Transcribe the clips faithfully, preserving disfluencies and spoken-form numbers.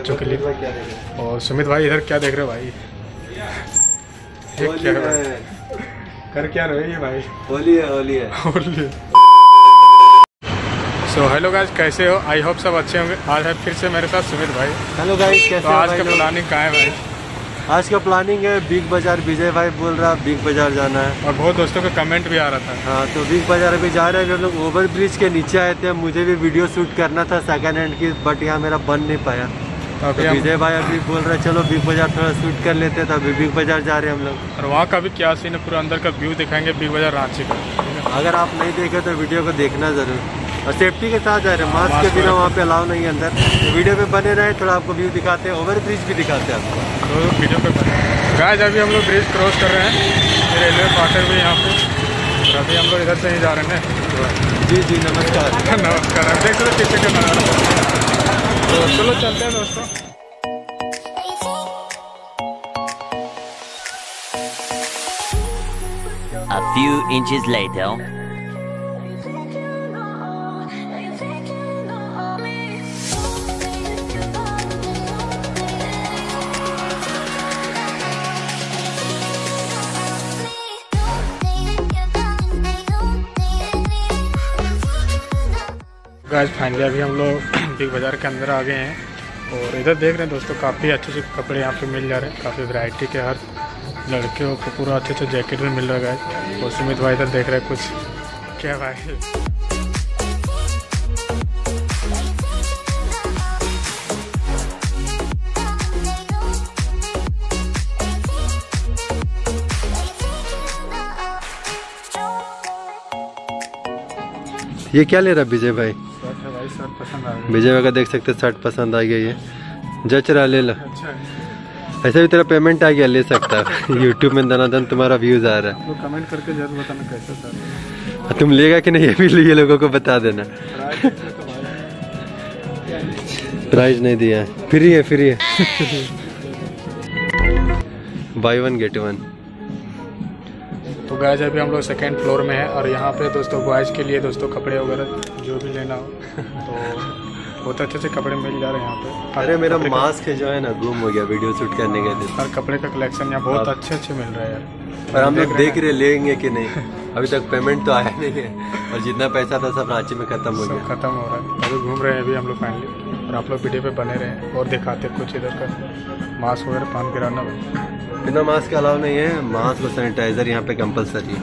बच्चों के लिए। और सुमित भाई इधर क्या देख रहे हो भाई? ये क्या है भाई? कर क्या रहे हैं भाई? होली है, होली है, होली। सो हेलो गाइस, कैसे हो? आई होप सब अच्छे होंगे। आज है फिर से मेरे साथ सुमित भाई। हेलो गाइस, कैसे तो हो? आज का प्लानिंग कहाँ है भाई? आज का प्लानिंग है बिग बाजार। विजय भाई बोल रहा बिग बाजार जाना है और बहुत दोस्तों का कमेंट भी आ रहा था। हाँ, तो बिग बाजार अभी जा रहे हैं। हम लोग ओवर ब्रिज के नीचे आए थे। मुझे भी वीडियो शूट करना था सेकंड हैंड की, बट यहाँ मेरा बन नहीं पाया। तो अभी विजय भाई अभी बोल रहे चलो बिग बाजार थोड़ा शूट कर लेते हैं, तो अभी बिग बाजार जा रहे हैं हम लोग। और वहाँ का भी क्या सीन है, पूरा अंदर का व्यू दिखाएंगे बिग बाजार रांची का। अगर आप नहीं देखे तो वीडियो को देखना जरूर, और सेफ्टी के साथ जा रहे हैं। मास्क के बिना वहाँ पे अलाउ नहीं है अंदर। तो वीडियो पे बने रहे, थोड़ा आपको व्यू दिखाते हैं, ओवर ब्रिज भी दिखाते हैं आपको। तो वीडियो पे गाइस अभी हम लोग ब्रिज क्रॉस कर रहे हैं, रेलवे फाटक भी यहाँ पे। और अभी हम लोग इधर से ही जा रहे हैं। जी जी नमस्कार। नमस्कार। अब देख सकते पीछे का नज़ारा। तो चलो चलते हैं दोस्तों। A few inches later. Guys finally अभी हम लोग बिग बाज़ार के अंदर आ गए हैं। और इधर देख रहे हैं दोस्तों, काफ़ी अच्छे अच्छे कपड़े यहाँ पे मिल जा रहे हैं। काफ़ी वैरायटी के हर लड़कियों को पूरा अच्छे अच्छे जैकेट भी मिल रहा है। और सुमित भाई इधर देख रहे हैं कुछ क्या भाई। ये क्या ले रहा विजय भाई? शर्ट है भाई, शर्ट पसंद आ गया। विजय भाई का देख सकते हैं, शर्ट पसंद आ गया। ये जच रहा, ले लो। अच्छा है। ऐसे भी तेरा पेमेंट आ गया, ले सकता है। यूट्यूब में दनादन तुम्हारा व्यूज आ रहा तो कमेंट करके जरूर बताना कैसा था। है। तुम लेगा कि नहीं ये भी ये लोगों को बता देना। प्राइस नहीं दिया है, फ्री है, फ्री है। Buy one get one. तो गाइस अभी हम लोग सेकेंड फ्लोर में है। और यहाँ पे दोस्तों बॉयज़ के लिए दोस्तों कपड़े वगैरह जो भी लेना हो तो बहुत अच्छे अच्छे कपड़े मिल जा रहे हैं यहाँ पे। अरे मेरा मास्क जो है ना गुम हो गया वीडियो शूट करने के दिन। हर कपड़े का कलेक्शन यहाँ बहुत अच्छे अच्छे मिल रहा है यार। और हम लोग देख रहे लेंगे कि नहीं, अभी तक पेमेंट तो आया नहीं है। और जितना पैसा था सब रांची में खत्म हो गया। खत्म हो रहा है। अभी घूम रहे हैं अभी हम लोग फाइनली। और आप लोग वीडियो पे बने रहे और दिखाते कुछ इधर का मास्क वगैरह पान गिराना। बिना मास्क का अलाउ नहीं है। मास्क और सैनिटाइजर यहाँ पे कंपलसरी है।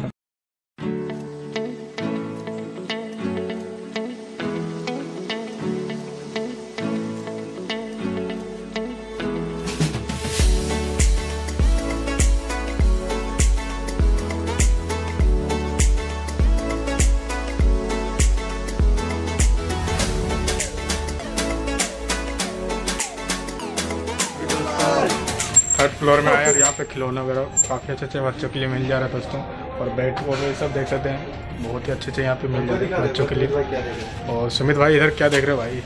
थर्ड फ्लोर में आया और यहाँ पे खिलौना वगैरह काफ़ी अच्छे अच्छे बच्चों के लिए मिल जा रहा है दोस्तों। और बैट वगैरह सब देख सकते हैं, बहुत ही अच्छे अच्छे यहाँ पे मिल जा रहे हैं बच्चों के लिए। और सुमित भाई इधर क्या देख रहे हो भाई?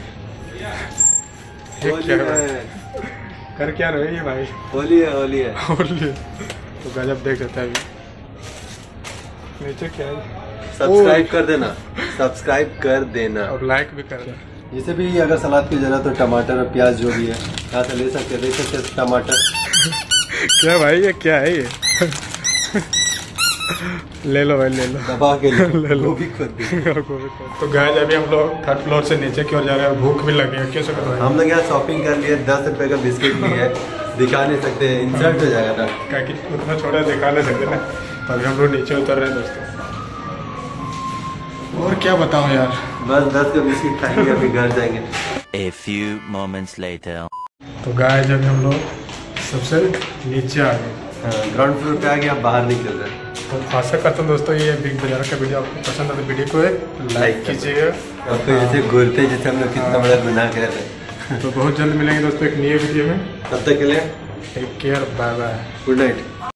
ये क्या है भाई? कर क्या रहे हैं ये भाई? होली है, होली है, होली। तो गजब देख सकते हैं। अभी नीचे क्या है? सब्सक्राइब कर देना, सब्सक्राइब कर देना और लाइक भी कर देना। जैसे भी अगर सलाद की जरूरत हो, टमाटर और प्याज जो भी है यहाँ से ले सकते हैं। देख सकते हैं टमाटर। क्या भाई ये क्या है ये? ले लो भाई, ले लो, दबा के ले, ले लो। गोभी खोद दी। तो गाइस अभी हम लोग थर्ड फ्लोर से नीचे की ओर जा रहे हैं। भूख भी लगी है। क्यों सकते भाई? हम लोग यहाँ शॉपिंग कर लिए। दस रुपए का बिस्किट लिए है, दिखा नहीं सकते, इंसल्ट हो जाएगा ना। क्या कि उतना छोटा दिखा नहीं सकते ना। तो अभी हम लोग नीचे उतर रहे हैं दोस्तों। और क्या बताऊं यार, बस दस का बिस्किट खाएंगे, अभी घर जाएंगे। A few moments later. तो गाइस अभी हम लोग सबसे नीचे आ गए। ग्राउंड फ्लोर पे आ गए, आप बाहर निकल रहे हैं। तो आशा करता हूँ दोस्तों ये बिग बाजार का वीडियो आपको पसंद आता है। वीडियो को लाइक कीजिएगा। आपको जैसे घूरते जैसे हम लोग कितना बड़ा गुनाह कर रहे हैं। तो बहुत जल्द मिलेंगे दोस्तों एक नई वीडियो में। तब तक के लिए take care, bye bye, good night.